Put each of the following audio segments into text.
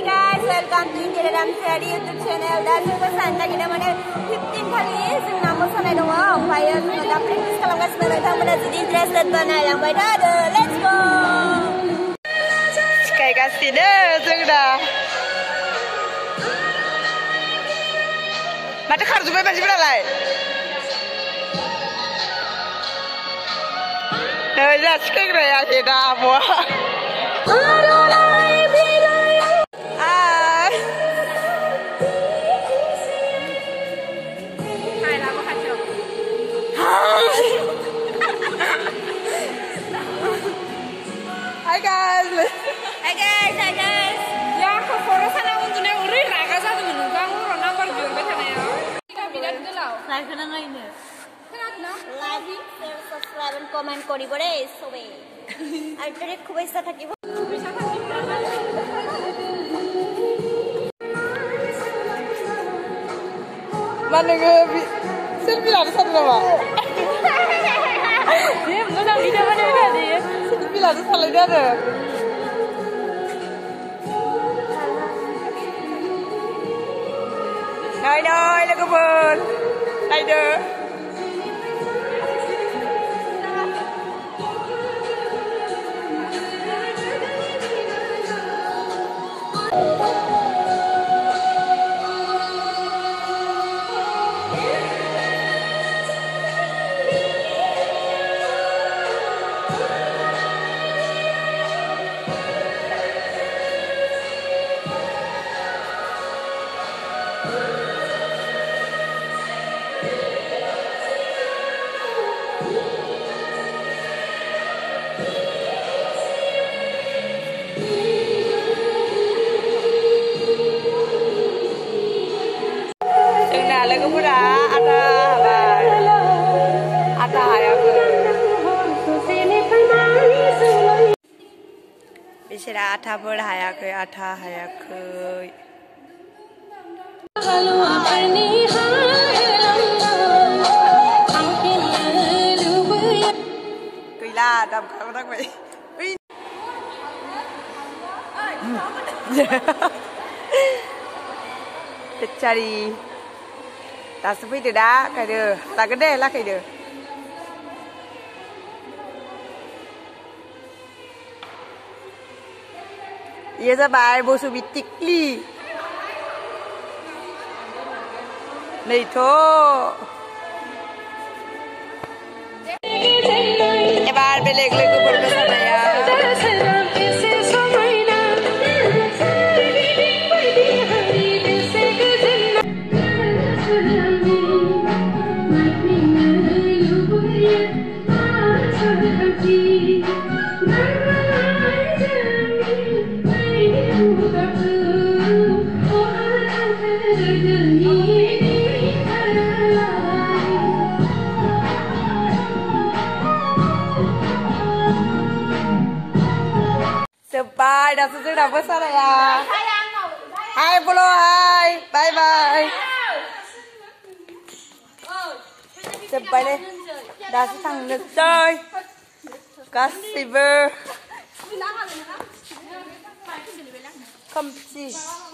guys, welcome to India Dance Study YouTube channel. Dan juga sana kita mana 15 kali senang mosanai dong. Upaya kita practice kalau nggak sebenarnya kamu dah jadi interested mana yang baik let's go. Sekali kasih deh sudah. Mata harus bebas berapa? Dah sekali raya kita apa? Hi guys. Hi guys, hi guys. Ya, kok foto sana untungnya uri raga satu menunggu orang nomor biar betul ya. Kita bidat gelau. Live kena nggak ini? Kenapa? Like, share, subscribe, and comment kori boleh, sobe. Akhirnya kubisa thaki. Kubisa thaki. Mana ke? Selfie lah satu nama. Dia bukan video mana dia. Selfie lah satu lagi ada. Hai doi, lagu pun. Hai doi. Lagu pura ada ya ke bicara ada pura ya ke gila đầm khảo các vị cari tak sepi tu dah, kaya tak gede lah kaya. Ia sabai bosu bitik li. Ni tu. Ebar beleg lagu berbesar ya. Bye, dah sudah besar ya. Hai Polo, hai, bye bye. Bye deh. Dah sang chơi. Kasih ber. Không gì.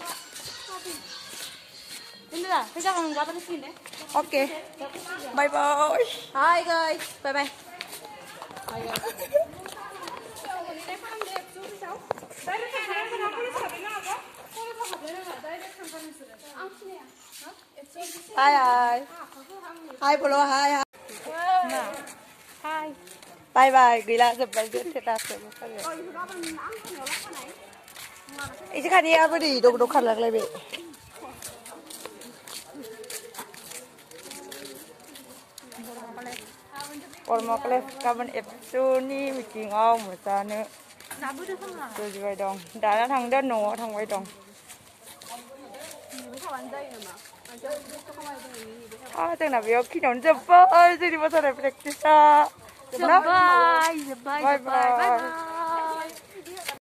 Okay. Bye bye. Hi guys, bye bye. Hi. Hi Polo, hi. Hi. Bye bye. Gila sebab dia tak sebab. Ini kan dia apa di dok kan lagi be. Ormo kelas kapan episode ni meeting macam tôi về đồng đã thằng đơn nổ thằng quay đồng từng là việc khi nó chụp ơi thì đi vào đây practice bye bye bye bye.